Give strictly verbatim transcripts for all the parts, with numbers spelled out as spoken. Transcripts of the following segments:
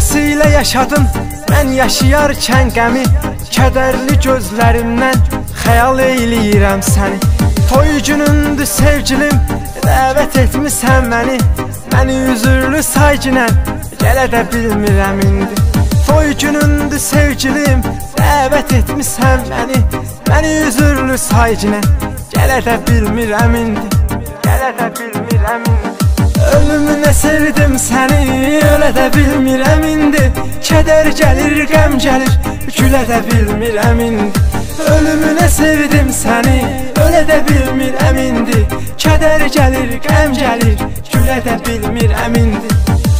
Başqasıyla yaşadım mən yaşayarkən qəmi, kədərli gözlərimdən xəyal eyləyirəm səni. Toy günündür sevgilim, dəvət etmisən məni, məni üzürlü sayginən gələ də bilmirəm indi. Toy günündür sevgilim, dəvət etmisən məni, məni üzürlü sayginən gələ də bilmirəm indi, gələ də bilmirəm indi. Ölümünə sevdim səni, ölə də bilmirəm indi, kədər gəlir, qəm gəlir, gülə də bilmirəm indi. Ölümünə sevdim səni, ölə də bilmirəm indi, kədər gəlir, qəm gəlir, gülə də bilmirəm indi.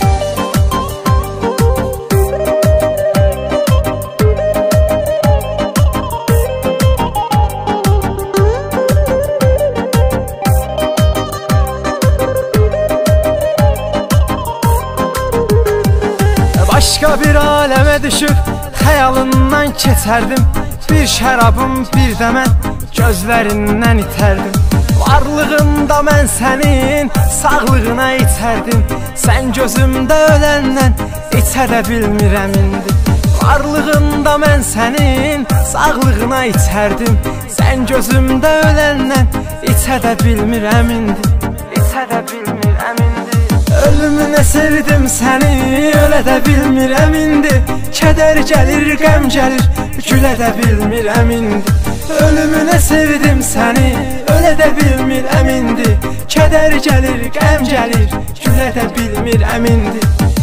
Başqa bir aləmə düşüb xəyalından keçərdim, bir şərabım bir də mən gözlərindən itərdim. Varlığında mən sənin sağlığına içərdim, sən gözümdə öləndən içə də bilmirəm indi. Varlığında mən sənin sağlığına içərdim, sən gözümdə öləndən içə də bilmirəm indi, içə də bilmirəm indi. Ölümünə sevdim səni, ölə də bilmirəm indi, kədər gəlir, qəm gəlir, gülə də bilmirəm indi. Ölümünə sevdim səni, ölə də bilmirəm indi, kədər gəlir, qəm gəlir, gülə də bilmirəm indi.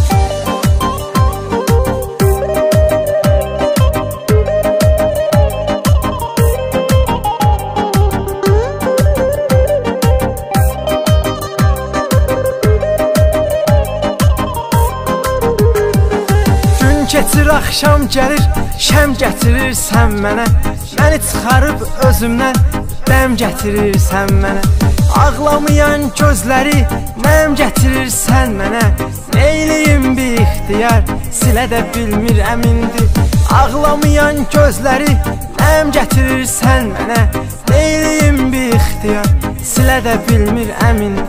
Keçir axşam gəlir, şəm gətirirsən mənə, məni çıxarıb özümdən dəm gətirirsən mənə. Ağlamayan gözləri nəm gətirirsən mənə, neyliyim bir ixtiyar, silə də bilmirəm indi. Ağlamayan gözləri nəm gətirirsən mənə, neyliyim bir ixtiyar, silə də bilmirəm indi.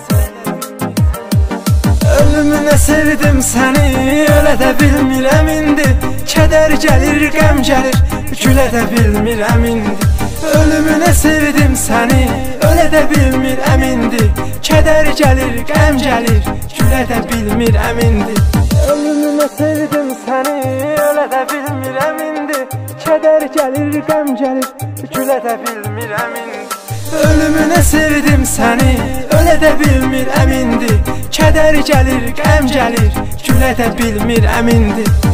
Ölümünə sevdim səni, ölə də bilmirəm indi, kədər gəlir, qəm gəlir, gülə də bilmirəm indi. Ölümünə sevdim səni, ölə də bilmirəm indi, kədər gəlir, qəm gəlir, gülə də bilmirəm indi. Ölümünə sevdim səni, ölə də bilmirəm indi, kədər gəlir, qəm gəlir, gülə də bilmirəm indi. Ölümünə sevdim səni, ölə də bilmirəm indi, kədər gəlir, qəm gəlir, gülə də bilmirəm indi.